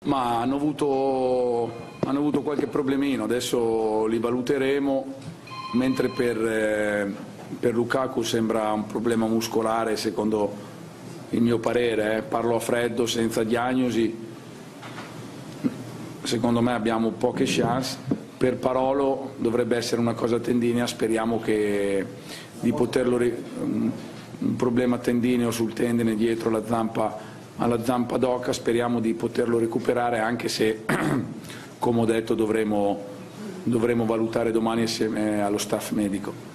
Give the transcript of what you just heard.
Ma hanno avuto qualche problemino, adesso li valuteremo, mentre per Lukaku sembra un problema muscolare, secondo il mio parere, parlo a freddo, senza diagnosi, secondo me abbiamo poche chance. Per Parolo dovrebbe essere una cosa tendinea, speriamo di poterlo, un problema tendineo sul tendine dietro la zampa, alla zampa d'oca, speriamo di poterlo recuperare, anche se, come ho detto, dovremo valutare domani assieme allo staff medico.